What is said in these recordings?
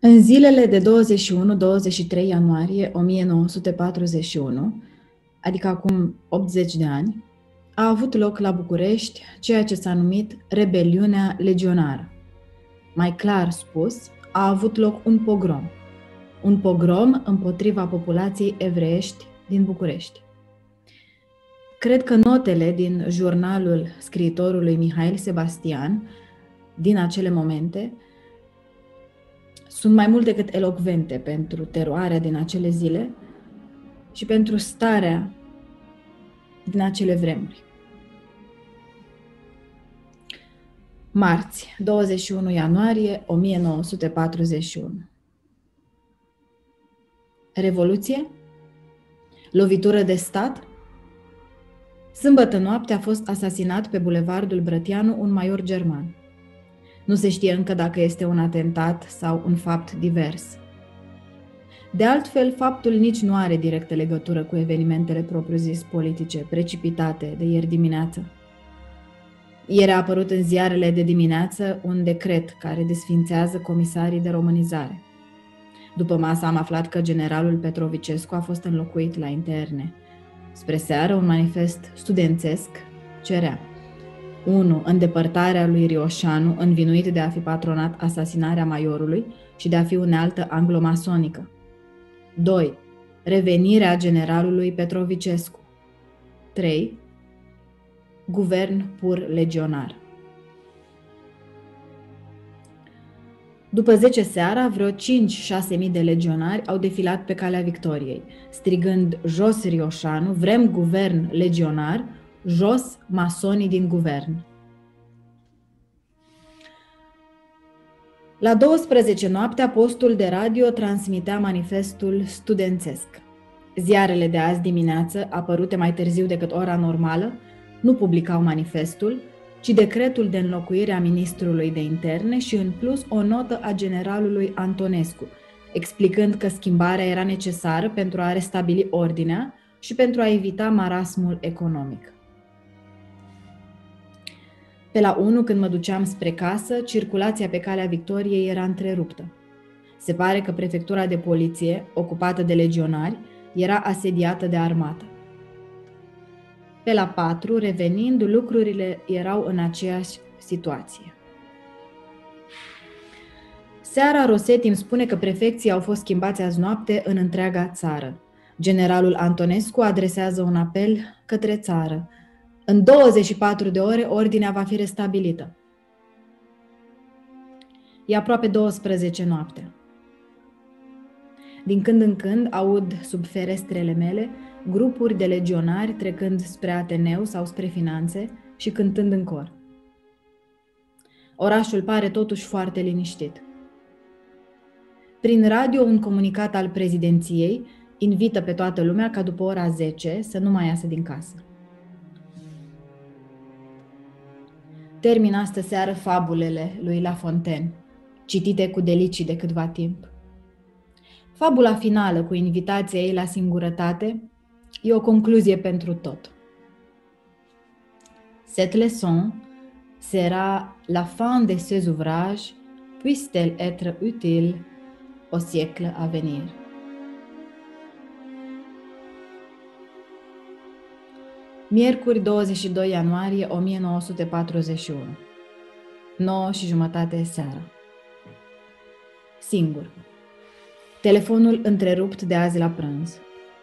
În zilele de 21-23 ianuarie 1941, adică acum 80 de ani, a avut loc la București ceea ce s-a numit Rebeliunea Legionară. Mai clar spus, a avut loc un pogrom. Un pogrom împotriva populației evreiești din București. Cred că notele din jurnalul scriitorului Mihail Sebastian din acele momente sunt mai mult decât elocvente pentru teroarea din acele zile și pentru starea din acele vremuri. Marți, 21 ianuarie 1941. Revoluție? Lovitură de stat? Sâmbătă noapte a fost asasinat pe bulevardul Brătianu un major german. Nu se știe încă dacă este un atentat sau un fapt divers. De altfel, faptul nici nu are directă legătură cu evenimentele propriu-zis politice, precipitate de ieri dimineață. Ieri a apărut în ziarele de dimineață un decret care desfințează comisarii de românizare. După masă am aflat că generalul Petrovicescu a fost înlocuit la interne. Spre seară, un manifest studențesc cerea: 1. Îndepărtarea lui Rioșanu, învinuit de a fi patronat asasinarea maiorului și de a fi unealtă anglomasonică. 2. Revenirea generalului Petrovicescu. 3. Guvern pur legionar. După 10 seara, vreo 5-6 mii de legionari au defilat pe calea victoriei, strigând: jos Rioșanu, vrem guvern legionar, jos masonii din guvern. La 12 noaptea, postul de radio transmitea manifestul studențesc. Ziarele de azi dimineață, apărute mai târziu decât ora normală, nu publicau manifestul, ci decretul de înlocuire a ministrului de interne și, în plus, o notă a generalului Antonescu, explicând că schimbarea era necesară pentru a restabili ordinea și pentru a evita marasmul economic. Pe la 1, când mă duceam spre casă, circulația pe calea Victoriei era întreruptă. Se pare că prefectura de poliție, ocupată de legionari, era asediată de armată. Pe la 4, revenind, lucrurile erau în aceeași situație. Seara, Rosetti îmi spune că prefecții au fost schimbați azi noapte în întreaga țară. Generalul Antonescu adresează un apel către țară: în 24 de ore, ordinea va fi restabilită. E aproape 12 noapte. Din când în când aud sub ferestrele mele grupuri de legionari trecând spre Ateneu sau spre Finanțe și cântând în cor. Orașul pare totuși foarte liniștit. Prin radio, un comunicat al prezidenției invită pe toată lumea ca după ora 10 să nu mai iasă din casă. Termin astă seară fabulele lui La Fontaine, citite cu delicii de câtva timp. Fabula finală, cu invitația ei la singurătate, e o concluzie pentru tot. Cette leçon sera la fin de ces ouvrages, puisse-t-elle être utile au siècle à venir. Miercuri, 22 ianuarie 1941, 9:30 seara. Singur. Telefonul întrerupt de azi la prânz.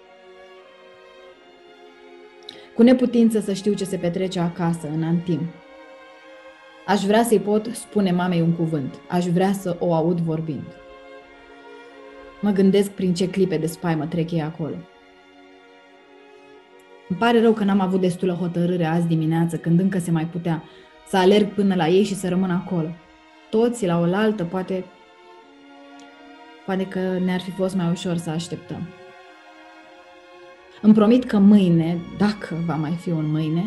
Cu neputință să știu ce se petrece acasă, în Antim. Aș vrea să-i pot spune mamei un cuvânt. Aș vrea să o aud vorbind. Mă gândesc prin ce clipe de spaimă trec ei acolo. Îmi pare rău că n-am avut destulă hotărâre azi dimineață, când încă se mai putea, să alerg până la ei și să rămân acolo. Toți la oaltă, poate că ne-ar fi fost mai ușor să așteptăm. Îmi promit că mâine, dacă va mai fi un mâine,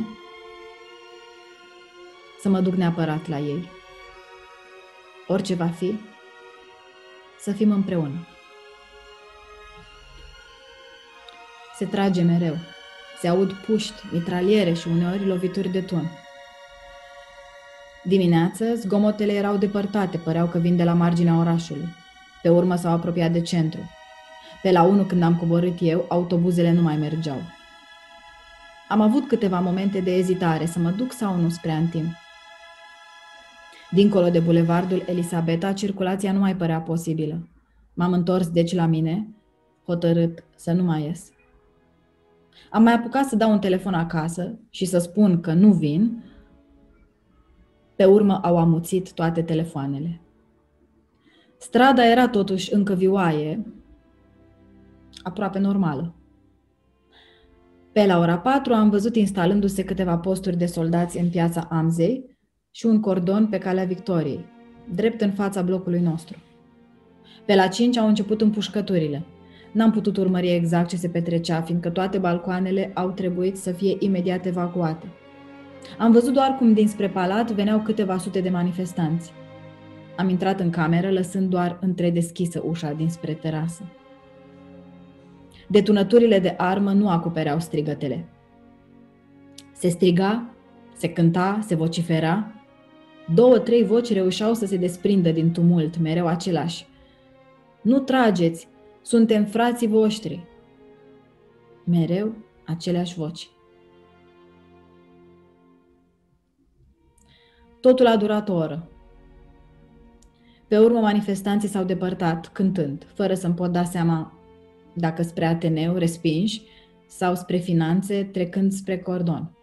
să mă duc neapărat la ei. Orice va fi, să fim împreună. Se trage mereu. Se aud puști, mitraliere și uneori lovituri de tun. Dimineață, zgomotele erau depărtate, păreau că vin de la marginea orașului. Pe urmă s-au apropiat de centru. Pe la 1, când am coborât eu, autobuzele nu mai mergeau. Am avut câteva momente de ezitare, să mă duc sau nu spre Antim. Dincolo de bulevardul Elisabeta, circulația nu mai părea posibilă. M-am întors deci la mine, hotărât să nu mai ies. Am mai apucat să dau un telefon acasă și să spun că nu vin. Pe urmă au amuțit toate telefoanele. Strada era totuși încă vioaie, aproape normală. Pe la ora 4 am văzut instalându-se câteva posturi de soldați în piața Amzei și un cordon pe calea Victoriei, drept în fața blocului nostru. Pe la 5 au început împușcăturile. N-am putut urmări exact ce se petrecea, fiindcă toate balcoanele au trebuit să fie imediat evacuate. Am văzut doar cum dinspre palat veneau câteva sute de manifestanți. Am intrat în cameră, lăsând doar întredeschisă ușa dinspre terasă. Detunăturile de armă nu acopereau strigătele. Se striga, se cânta, se vocifera. 2-3 voci reușeau să se desprindă din tumult, mereu același. Nu trageți, suntem frații voștri. Mereu aceleași voci. Totul a durat o oră. Pe urmă manifestanții s-au depărtat, cântând, fără să-mi pot da seama dacă spre Ateneu, respinși, sau spre finanțe, trecând spre cordon.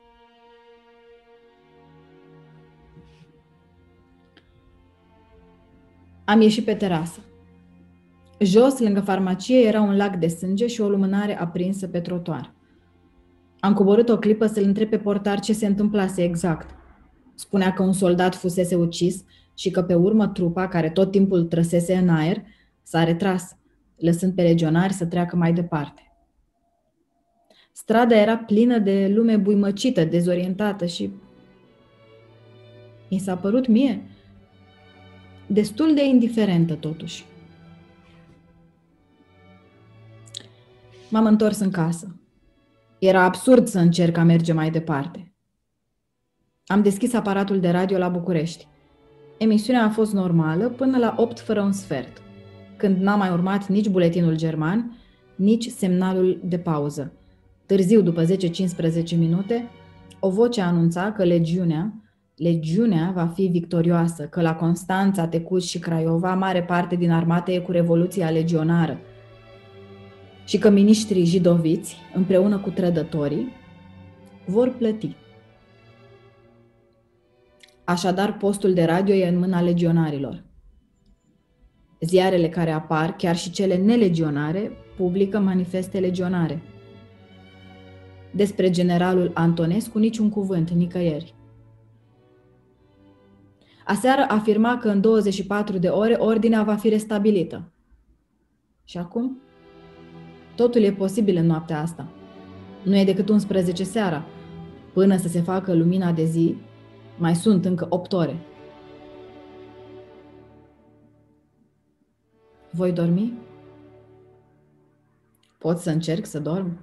Am ieșit pe terasă. Jos, lângă farmacie, era un lac de sânge și o lumânare aprinsă pe trotuar. Am coborât o clipă să-l întreb pe portar ce se întâmplase exact. Spunea că un soldat fusese ucis și că pe urmă trupa, care tot timpul trăsese în aer, s-a retras, lăsând pe legionari să treacă mai departe. Strada era plină de lume buimăcită, dezorientată și mi s-a părut mie destul de indiferentă totuși. M-am întors în casă. Era absurd să încerc a merge mai departe. Am deschis aparatul de radio la București. Emisiunea a fost normală până la 8 fără un sfert, când n-a mai urmat nici buletinul german, nici semnalul de pauză. Târziu, după 10-15 minute, o voce anunța că legiunea va fi victorioasă, că la Constanța, Tecuci și Craiova mare parte din armată e cu revoluția legionară și că miniștrii jidoviți, împreună cu trădătorii, vor plăti. Așadar, postul de radio e în mâna legionarilor. Ziarele care apar, chiar și cele nelegionare, publică manifeste legionare. Despre generalul Antonescu niciun cuvânt, nicăieri. Aseară afirma că în 24 de ore ordinea va fi restabilită. Și acum? Totul e posibil în noaptea asta. Nu e decât 11 seara. Până să se facă lumina de zi, mai sunt încă 8 ore. Voi dormi? Pot să încerc să dorm?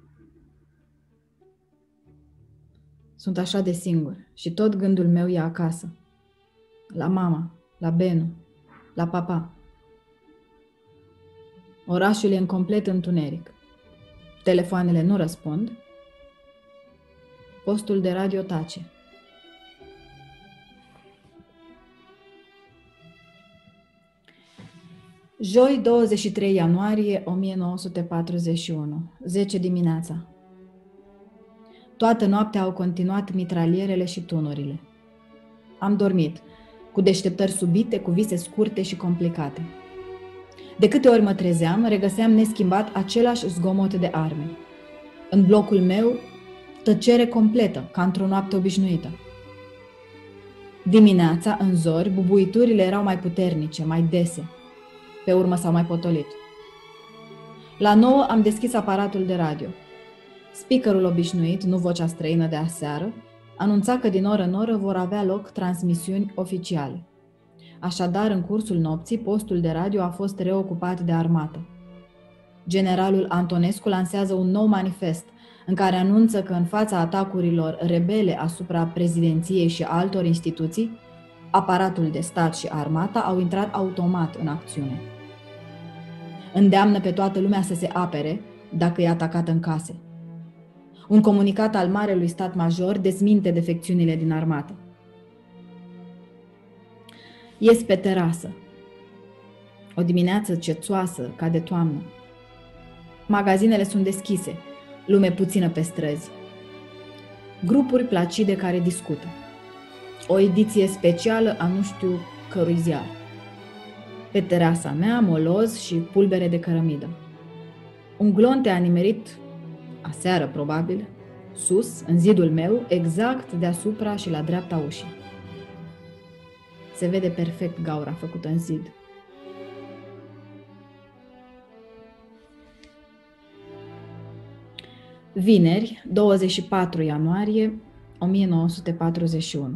Sunt așa de singur și tot gândul meu e acasă. La mama, la Benu, la papa. Orașul e în complet întuneric. Telefoanele nu răspund. Postul de radio tace. Joi, 23 ianuarie 1941, 10 dimineața. Toată noaptea au continuat mitralierele și tunurile. Am dormit, cu deșteptări subite, cu vise scurte și complicate. De câte ori mă trezeam, regăseam neschimbat același zgomot de arme. În blocul meu, tăcere completă, ca într-o noapte obișnuită. Dimineața, în zori, bubuiturile erau mai puternice, mai dese. Pe urmă s-au mai potolit. La 9 am deschis aparatul de radio. Speakerul obișnuit, nu vocea străină de aseară, anunța că din oră în oră vor avea loc transmisiuni oficiale. Așadar, în cursul nopții, postul de radio a fost reocupat de armată. Generalul Antonescu lansează un nou manifest în care anunță că în fața atacurilor rebele asupra prezidenției și altor instituții, aparatul de stat și armata au intrat automat în acțiune. Îndeamnă pe toată lumea să se apere dacă e atacată în case. Un comunicat al Marelui Stat Major dezminte defecțiunile din armată. Ies pe terasă. O dimineață cețoasă, ca de toamnă. Magazinele sunt deschise, lume puțină pe străzi. Grupuri placide care discută. O ediție specială a nu știu cărui ziar. Pe terasa mea, moloz și pulbere de cărămidă. Un glonte a nimerit, aseară probabil, sus, în zidul meu, exact deasupra și la dreapta ușii. Se vede perfect gaura făcută în zid. Vineri, 24 ianuarie 1941.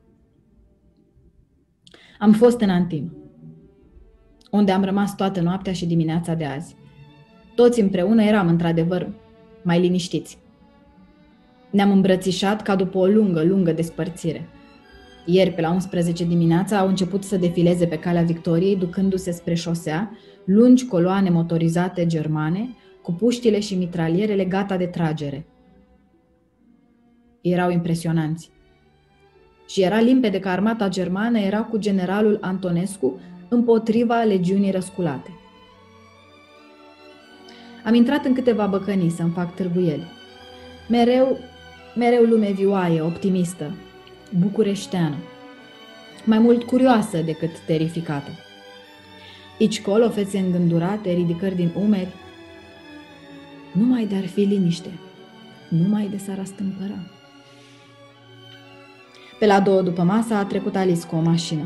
Am fost în Antim, unde am rămas toată noaptea și dimineața de azi. Toți împreună eram, într-adevăr, mai liniștiți. Ne-am îmbrățișat ca după o lungă despărțire. Ieri, pe la 11 dimineața, au început să defileze pe Calea Victoriei, ducându-se spre șosea, lungi coloane motorizate germane, cu puștile și mitralierele gata de tragere. Erau impresionanți. Și era limpede că armata germană era cu generalul Antonescu împotriva legiunii răsculate. Am intrat în câteva băcănii să-mi fac târguieli. Mereu lume vioaie, optimistă, bucureșteană, mai mult curioasă decât terificată. Aici colo, fețe îngândurate, ridicări din umeri. Numai de-ar fi liniște, numai de s-ar astâmpăra. Pe la 2 după masa a trecut Alice cu o mașină.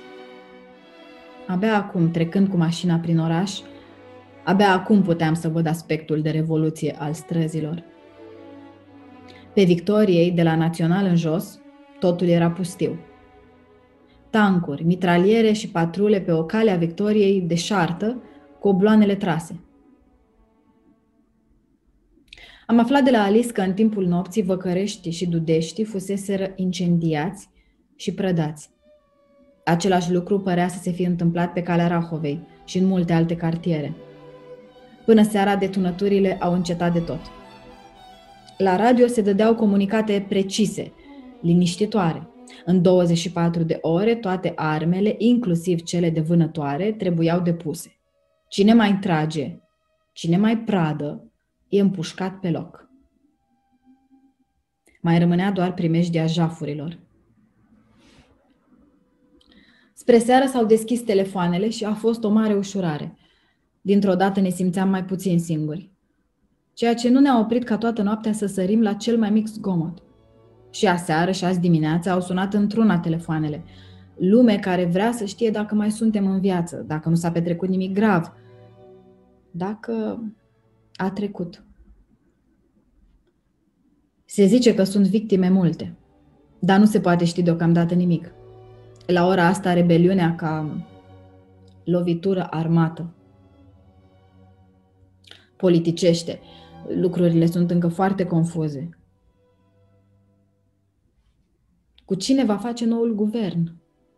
Abia acum, trecând cu mașina prin oraș, abia acum puteam să văd aspectul de revoluție al străzilor. Pe Victoriei, de la Național în jos, totul era pustiu. Tancuri, mitraliere și patrule pe o cale a Victoriei deșartă, cu obloanele trase. Am aflat de la Alice că în timpul nopții Văcărești și Dudești fuseseră incendiați și prădați. Același lucru părea să se fi întâmplat pe calea Rahovei și în multe alte cartiere. Până seara, detunăturile au încetat de tot. La radio se dădeau comunicate precise, liniștitoare. În 24 de ore, toate armele, inclusiv cele de vânătoare, trebuiau depuse. Cine mai trage, cine mai pradă, e împușcat pe loc. Mai rămânea doar primejdia jafurilor. Spre seară s-au deschis telefoanele și a fost o mare ușurare. Dintr-o dată ne simțeam mai puțin singuri. Ceea ce nu ne-a oprit ca toată noaptea să sărim la cel mai mic zgomot. Și aseară și azi dimineața au sunat într-una telefoanele. Lume care vrea să știe dacă mai suntem în viață, dacă nu s-a petrecut nimic grav, dacă a trecut. Se zice că sunt victime multe, dar nu se poate ști deocamdată nimic. La ora asta, rebeliunea ca lovitură armată. Politicește, lucrurile sunt încă foarte confuze. Cu cine va face noul guvern?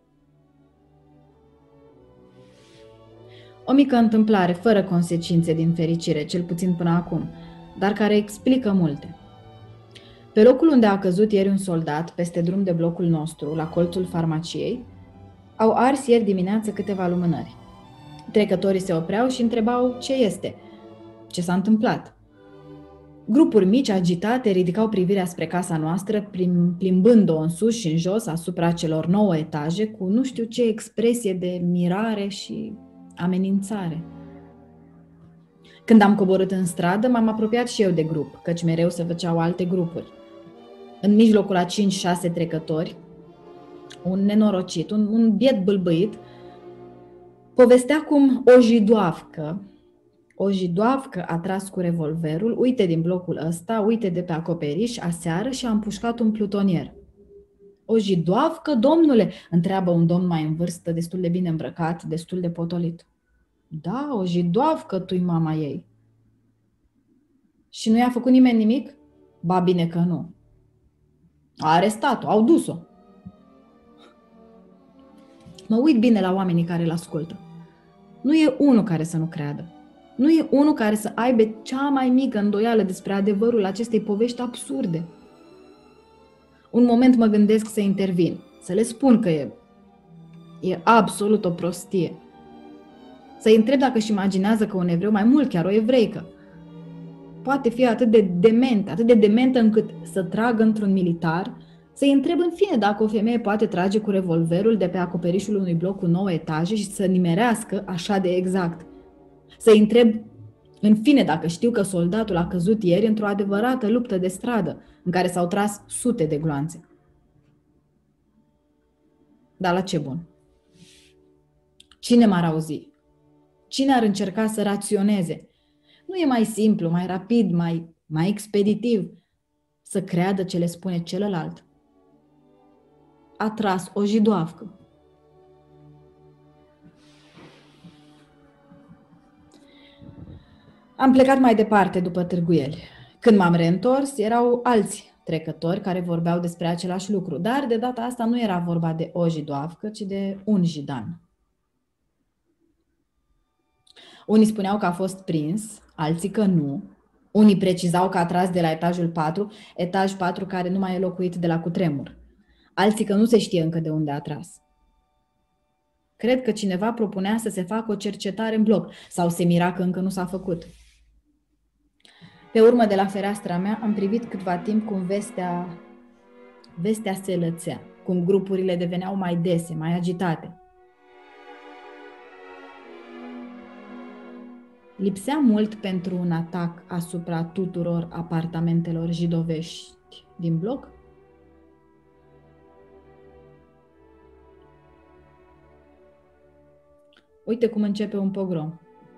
O mică întâmplare, fără consecințe din fericire, cel puțin până acum, dar care explică multe. Pe locul unde a căzut ieri un soldat, peste drum de blocul nostru, la colțul farmaciei, au ars ieri dimineață câteva lumânări. Trecătorii se opreau și întrebau ce este, ce s-a întâmplat. Grupuri mici, agitate, ridicau privirea spre casa noastră, plimbând-o în sus și în jos, asupra celor 9 etaje, cu nu știu ce expresie de mirare și amenințare. Când am coborât în stradă, m-am apropiat și eu de grup, căci mereu se făceau alte grupuri. În mijlocul a 5-6 trecători, un nenorocit, un biet bâlbâit, povestea cum o jidoavcă a tras cu revolverul, uite din blocul ăsta, uite de pe acoperiș, aseară și a împușcat un plutonier. O jidoavcă, domnule? Întreabă un domn mai în vârstă, destul de bine îmbrăcat, destul de potolit. Da, o jidoavcă, tu-i mama ei. Și nu i-a făcut nimeni nimic? Ba bine că nu. A arestat-o, au dus-o. Mă uit bine la oamenii care îl ascultă. Nu e unul care să nu creadă. Nu e unul care să aibă cea mai mică îndoială despre adevărul acestei povești absurde. Un moment mă gândesc să intervin, să le spun că e absolut o prostie. Să-i întreb dacă își imaginează că un evreu, mai mult chiar o evreică, poate fi atât de dementă încât să tragă într-un militar, să-i întreb în fine dacă o femeie poate trage cu revolverul de pe acoperișul unui bloc cu 9 etaje și să nimerească așa de exact. Să-i întreb în fine dacă știu că soldatul a căzut ieri într-o adevărată luptă de stradă, în care s-au tras sute de gloanțe. Dar la ce bun? Cine m-ar auzi? Cine ar încerca să raționeze? Nu e mai simplu, mai rapid, mai expeditiv să creadă ce le spune celălalt? A tras o jidoafcă. Am plecat mai departe după târguieli. Când m-am reîntors, erau alți trecători care vorbeau despre același lucru, dar de data asta nu era vorba de o jidoafcă, ci de un jidan. Unii spuneau că a fost prins, alții că nu. Unii precizau că a tras de la etajul 4, etaj 4 care nu mai e locuit de la cutremur. Alții că nu se știe încă de unde a tras. Cred că cineva propunea să se facă o cercetare în bloc sau se mira că încă nu s-a făcut. Pe urmă, de la fereastra mea, am privit câtva timp cum vestea se lățea, cum grupurile deveneau mai dese, mai agitate. Lipsea mult pentru un atac asupra tuturor apartamentelor jidovești din bloc? Uite cum începe un pogrom.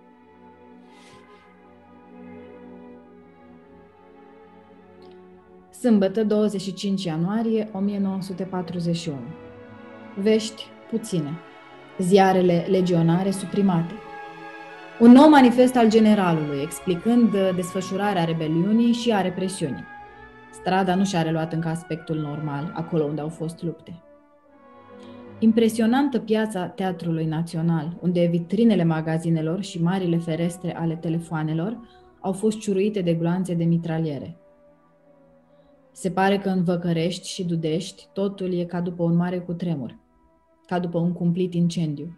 Sâmbătă, 25 ianuarie 1941. Vești puține. Ziarele legionare suprimate. Un nou manifest al generalului, explicând desfășurarea rebeliunii și a represiunii. Strada nu și-a reluat încă aspectul normal, acolo unde au fost lupte. Impresionantă piața Teatrului Național, unde vitrinele magazinelor și marile ferestre ale telefoanelor au fost ciuruite de gloanțe de mitraliere. Se pare că în Văcărești și Dudești totul e ca după un mare cutremur, ca după un cumplit incendiu.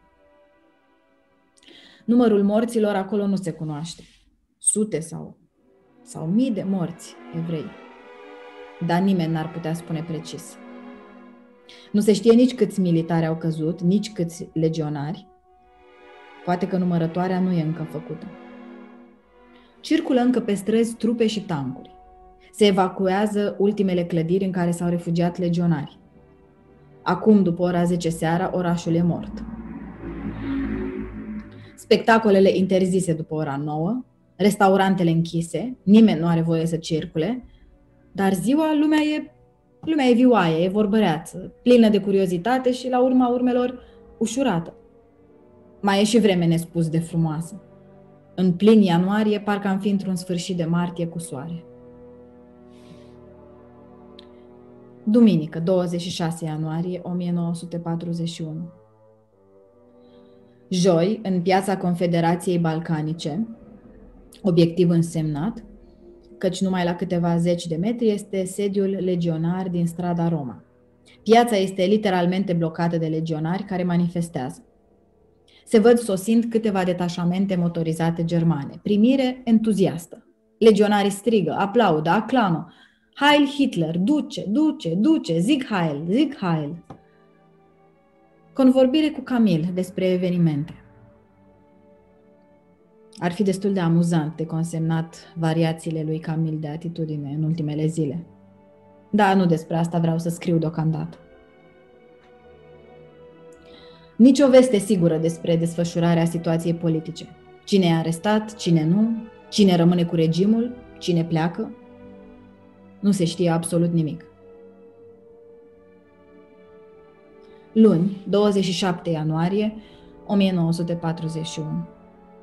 Numărul morților acolo nu se cunoaște. Sute sau mii de morți evrei. Dar nimeni n-ar putea spune precis. Nu se știe nici câți militari au căzut, nici câți legionari. Poate că numărătoarea nu e încă făcută. Circulă încă pe străzi trupe și tancuri. Se evacuează ultimele clădiri în care s-au refugiat legionari. Acum, după ora 10 seara, orașul e mort. Spectacolele interzise după ora 9, restaurantele închise, nimeni nu are voie să circule, dar ziua lumea e vioaie, e vorbăreață, plină de curiozitate și, la urma urmelor, ușurată. Mai e și vreme nespus de frumoasă. În plin ianuarie, parcă am fi într-un sfârșit de martie cu soare. Duminică, 26 ianuarie 1941. Joi, în piața Confederației Balcanice, obiectiv însemnat, căci numai la câteva zeci de metri este sediul legionar din strada Roma. Piața este literalmente blocată de legionari care manifestează. Se văd sosind câteva detașamente motorizate germane. Primire entuziastă. Legionarii strigă, aplaudă, aclamă. Heil Hitler, duce, duce, duce, Sieg Heil, Sieg Heil. Convorbire cu Camille despre evenimente. Ar fi destul de amuzant de consemnat variațiile lui Camille de atitudine în ultimele zile. Dar nu despre asta vreau să scriu deocamdată. Nici o veste sigură despre desfășurarea situației politice. Cine e arestat, cine nu, cine rămâne cu regimul, cine pleacă. Nu se știe absolut nimic. Luni, 27 ianuarie 1941.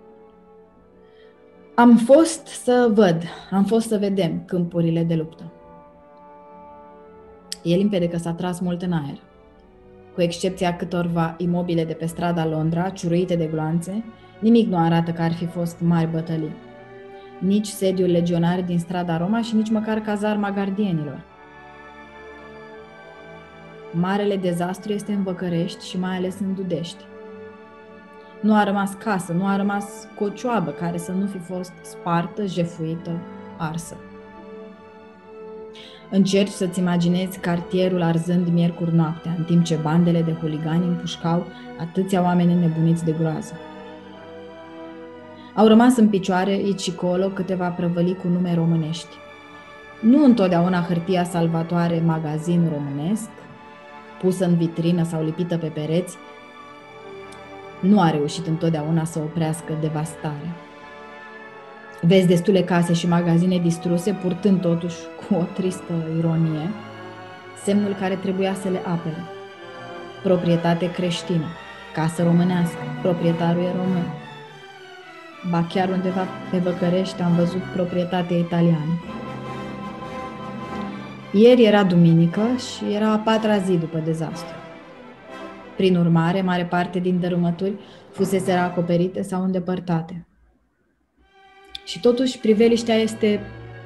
Am fost să vedem câmpurile de luptă. E limpede că s-a tras mult în aer. Cu excepția câtorva imobile de pe strada Londra, ciuruite de gloanțe, nimic nu arată că ar fi fost mari bătălii. Nici sediul legionar din strada Roma și nici măcar cazarma gardienilor. Marele dezastru este în Văcărești și mai ales în Dudești. Nu a rămas casă, nu a rămas cocioabă care să nu fi fost spartă, jefuită, arsă. Încerci să-ți imaginezi cartierul arzând miercuri noaptea, în timp ce bandele de huligani împușcau atâția oameni înnebuniți de groază. Au rămas în picioare aici și colo câteva prăvălii cu nume românești. Nu întotdeauna hârtia salvatoare magazin românesc, pusă în vitrină sau lipită pe pereți, nu a reușit întotdeauna să oprească devastarea. Vezi destule case și magazine distruse, purtând totuși cu o tristă ironie semnul care trebuia să le apere. Proprietate creștină, casă românească, proprietarul e român. Ba chiar undeva pe Văcărești am văzut proprietate italiană. Ieri era duminică și era a 4-a zi după dezastru. Prin urmare, mare parte din dărâmături fuseseră acoperite sau îndepărtate. Și totuși priveliștea este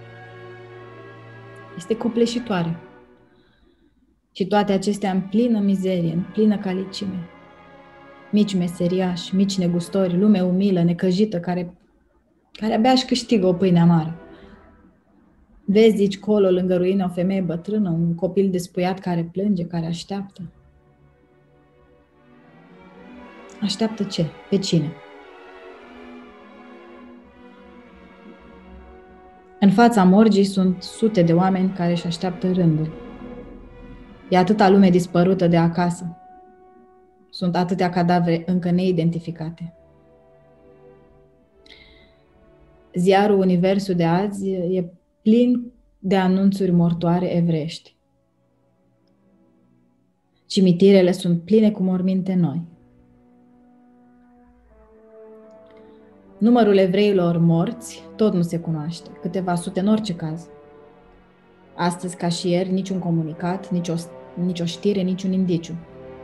copleșitoare. Și toate acestea în plină mizerie, în plină calicime. Mici meseriași, mici negustori, lume umilă, necăjită, care abia își câștigă o pâine amară. Vezi aici colo, lângă ruine, o femeie bătrână, un copil despuiat care plânge, care așteaptă. Așteaptă ce? Pe cine? În fața morgii sunt sute de oameni care își așteaptă rândul. E atâta lume dispărută de acasă. Sunt atâtea cadavre încă neidentificate. Ziarul Universul de azi e plin de anunțuri mortoare evrești. Cimitirele sunt pline cu morminte noi. Numărul evreilor morți tot nu se cunoaște, câteva sute în orice caz. Astăzi, ca și ieri, niciun comunicat, nici o știre, niciun indiciu.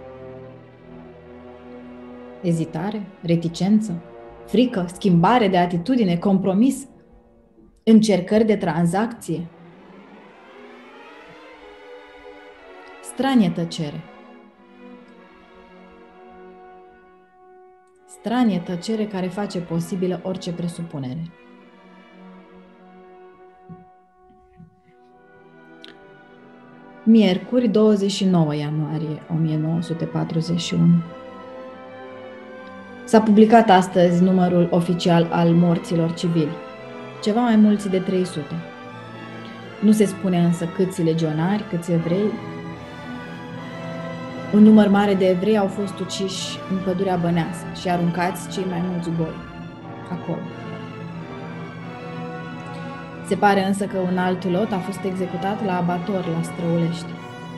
Ezitare, reticență, frică, schimbare de atitudine, compromis, încercări de tranzacție. Stranie tăcere. Stranie tăcere care face posibilă orice presupunere. Miercuri, 29 ianuarie 1941. S-a publicat astăzi numărul oficial al morților civili, ceva mai mulți de 300. Nu se spune însă câți legionari, câți evrei. Un număr mare de evrei au fost uciși în pădurea Băneasă și aruncați cei mai mulți goi acolo. Se pare însă că un alt lot a fost executat la abator la Străulești.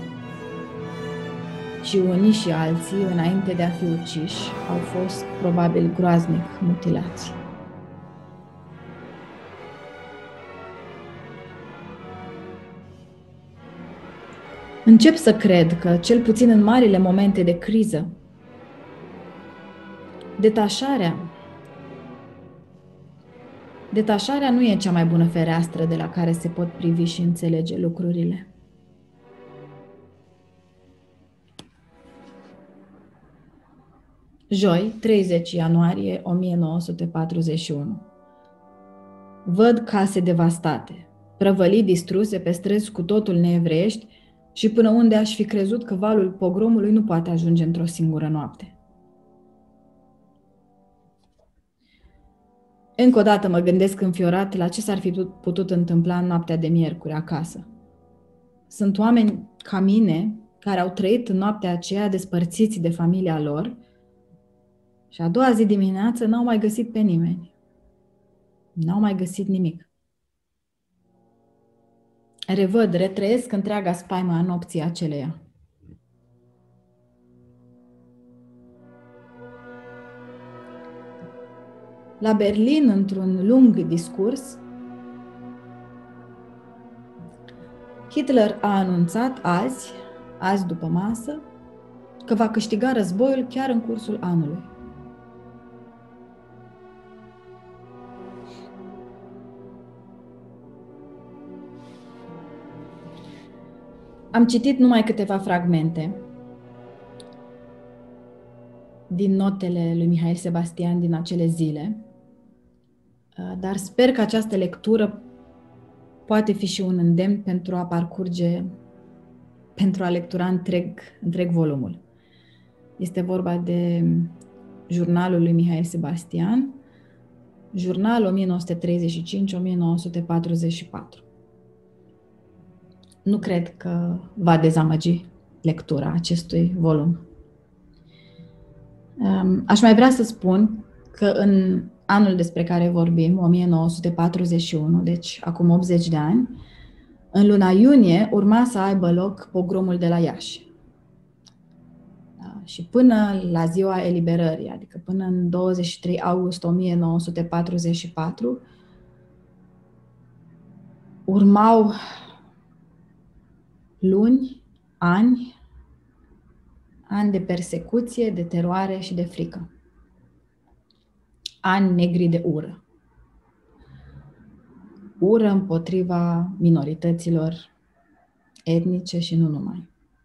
Și unii și alții, înainte de a fi uciși, au fost probabil groaznic mutilați. Încep să cred că, cel puțin în marile momente de criză, detașarea nu e cea mai bună fereastră de la care se pot privi și înțelege lucrurile. Joi, 30 ianuarie 1941. Văd case devastate, prăvălii distruse pe străzi cu totul neevreiești și până unde aș fi crezut că valul pogromului nu poate ajunge într-o singură noapte. Încă o dată mă gândesc înfiorat la ce s-ar fi putut întâmpla în noaptea de miercuri acasă. Sunt oameni ca mine care au trăit în noaptea aceea despărțiți de familia lor și a doua zi dimineață n-au mai găsit pe nimeni. N-au mai găsit nimic. Revăd, retrăiesc întreaga spaimă a nopții aceleia. La Berlin, într-un lung discurs, Hitler a anunțat azi după masă, că va câștiga războiul chiar în cursul anului. Am citit numai câteva fragmente din notele lui Mihail Sebastian din acele zile, dar sper că această lectură poate fi și un îndemn pentru a parcurge, pentru a lectura întreg volumul. Este vorba de jurnalul lui Mihail Sebastian, jurnal 1935-1944. Nu cred că va dezamăgi lectura acestui volum. Aș mai vrea să spun că în anul despre care vorbim, 1941, deci acum 80 de ani, în luna iunie urma să aibă loc pogromul de la Iași. Și până la ziua eliberării, adică până în 23 august 1944, urmau luni, ani de persecuție, de teroare și de frică. Ani negri de ură. Ură împotriva minorităților etnice și nu numai.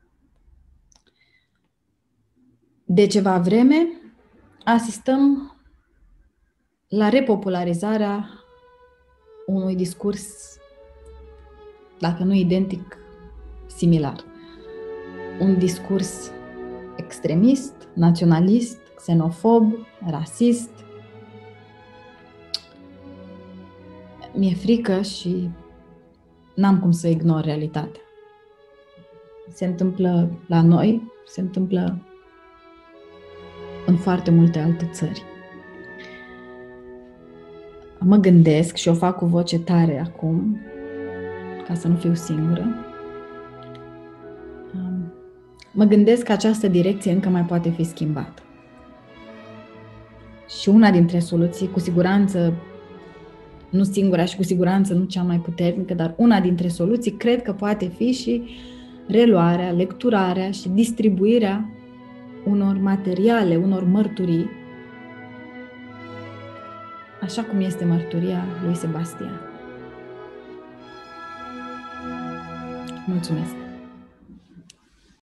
De ceva vreme asistăm la repopularizarea unui discurs, dacă nu identic, similar. Un discurs extremist, naționalist, xenofob, rasist. Mi-e frică și n-am cum să ignor realitatea. Se întâmplă la noi, se întâmplă în foarte multe alte țări. Mă gândesc și o fac cu voce tare acum, ca să nu fiu singură. Mă gândesc că această direcție încă mai poate fi schimbată. Și una dintre soluții, cu siguranță, nu singura și cu siguranță nu cea mai puternică, dar una dintre soluții cred că poate fi și reluarea, lecturarea și distribuirea unor materiale, unor mărturii, așa cum este mărturia lui Sebastian. Mulțumesc!